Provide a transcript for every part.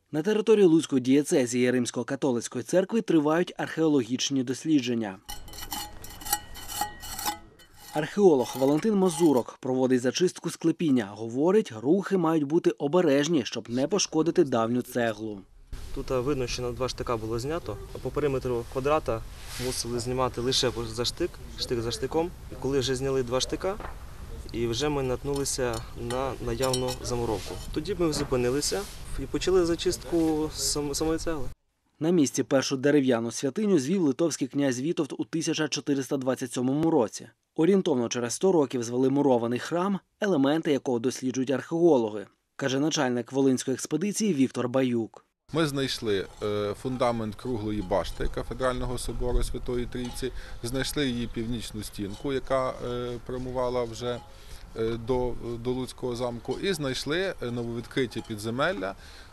На території Луцької дієцезії Римсько-католицької церкви тривають археологічні дослідження. Археолог Валентин Мазурок проводить зачистку склепіння. Говорить, рухи мають бути обережні, щоб не пошкодити давню цеглу. Тут видно, що на 2 штика було знято, а по периметру квадрата мусили знімати лише за штик за штиком. І коли вже зняли 2 штика, і вже ми наткнулися на наявну замуровку. Тоді ми зупинилися і почали зачистку самої цегли. На місці першу дерев'яну святиню звів литовський князь Вітовт у 1427 році. Орієнтовно через 100 років звели мурований храм, елементи якого досліджують археологи, каже начальник Волинської експедиції Віктор Баюк. Ми знайшли фундамент круглої башти кафедрального собору Святої Трійці, знайшли її північну стінку, яка прямувала вже до Луцького замку, і знайшли нововідкриті підземелля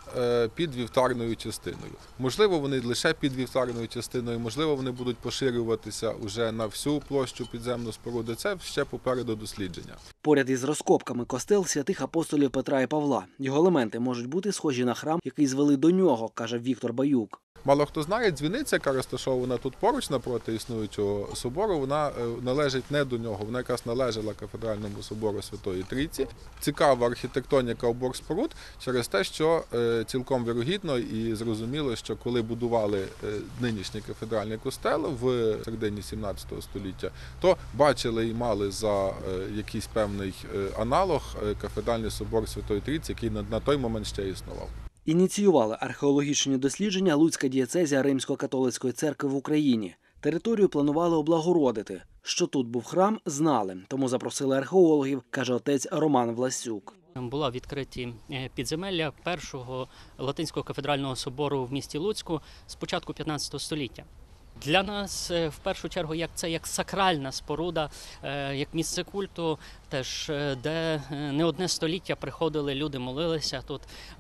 під вівтарною частиною. Можливо, вони лише під вівтарною частиною, можливо, вони будуть поширюватися уже на всю площу підземну споруди. Це ще попереду дослідження. Поряд із розкопками костел святих апостолів Петра і Павла. Його елементи можуть бути схожі на храм, який звели до нього, каже Віктор Баюк. Мало хто знає, дзвіниця, яка розташована тут поруч напроти існуючого собору, вона належить не до нього, вона якраз належала кафедральному собору Святої Трійці. Цікава архітектоніка обох споруд через те, що цілком вірогідно і зрозуміло, що коли будували нинішній кафедральний костел в середині 17 століття, то бачили і мали за якийсь певний аналог кафедральний собор Святої Трійці, який на той момент ще існував. Ініціювали археологічні дослідження Луцька дієцезія Римсько-католицької церкви в Україні. Територію планували облагородити. Що тут був храм, знали, тому запросили археологів, каже отець Роман Власюк. Були відкриті підземелля першого латинського кафедрального собору в місті Луцьку з початку 15 століття. Для нас, в першу чергу, це як сакральна споруда, як місце культу, теж, де не одне століття приходили, люди молилися, тут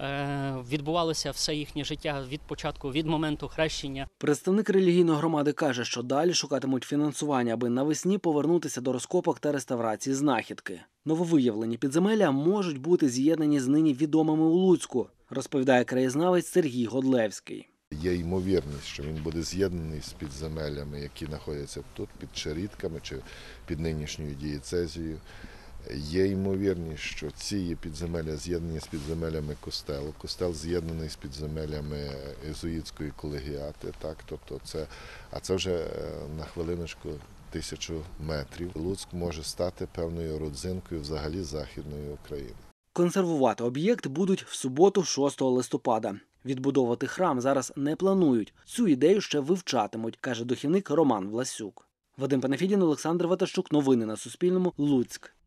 відбувалося все їхнє життя від початку, від моменту хрещення. Представник релігійної громади каже, що далі шукатимуть фінансування, аби навесні повернутися до розкопок та реставрації знахідки. Нововиявлені підземелля можуть бути з'єднані з нині відомими у Луцьку, розповідає краєзнавець Сергій Годлевський. Є ймовірність, що він буде з'єднаний з підземеллями, які знаходяться тут, під Черідками чи під нинішньою дієцезією. Є ймовірність, що ці підземелля з'єднані з підземеллями костелу. Костел з'єднаний з підземеллями єзуїтської колегіати. Так? Тобто це вже на хвилиночку 1000 метрів. Луцьк може стати певною родзинкою взагалі Західної України. Консервувати об'єкт будуть в суботу, 6 листопада. Відбудовувати храм зараз не планують. Цю ідею ще вивчатимуть, каже духівник Роман Власюк. Вадим Панафідін, Олександр Ватащук. Новини на Суспільному. Луцьк.